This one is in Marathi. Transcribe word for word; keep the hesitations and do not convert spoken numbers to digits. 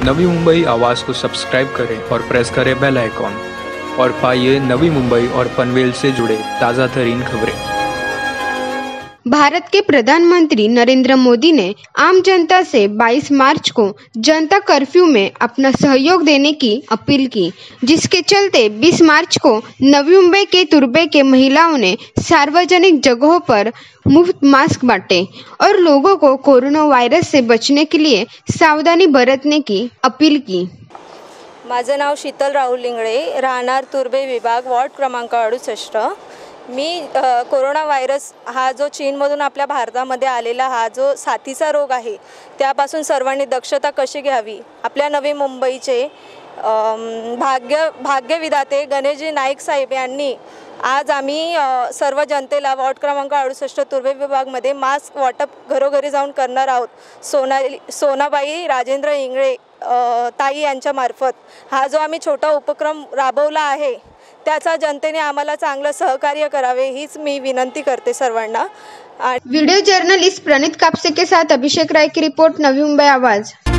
नवी मुंबई आवाज़ को सब्सक्राइब करें और प्रेस करें बेल आइकॉन और पाइए नवी मुंबई और पनवेल से जुड़े ताज़ा तरीन खबरें। भारत के प्रधानमंत्री नरेंद्र मोदी ने आम जनता से बाईस मार्च को जनता कर्फ्यू में अपना सहयोग देने की अपील की, जिसके चलते बीस मार्च को नवी मुंबई के तुर्बे के महिलाओं ने सार्वजनिक जगहों पर मुफ्त मास्क बांटे और लोगों को कोरोना वायरस से बचने के लिए सावधानी बरतने की अपील की। माझं नाव शीतल राहुल लिंगडे, राहणार तुर्बे विभाग, वॉर्ड क्रमांक अडुसष्ट। मी कोरोना व्हायरस हा जो चीनमधून आपल्या भारतामध्ये आलेला हा जो साथीचा रोग आहे त्यापासून सर्वांनी दक्षता कशी घ्यावी, आपल्या नवी मुंबईचे भाग्य भाग्यविधाते गणेशजी नाईक साहेब यांनी आज आम्ही सर्व जनतेला वॉर्ड क्रमांक अडुसष्ट तुर्बे विभागमध्ये मास्क वाटप घरोघरी जाऊन करणार आहोत। सोनाली सोनाबाई राजेंद्र इंगळे ताई यांच्या मार्फत हा जो आम्ही छोटा उपक्रम राबवला आहे त्याचा जनतेने आम्हाला चांगलं सहकार्य करावे हीच मी विनंती करते सर्वांना। वीडियो जर्नलिस्ट प्रणीत कापसे के साथ अभिषेक राय की रिपोर्ट, नवी मुंबई आवाज।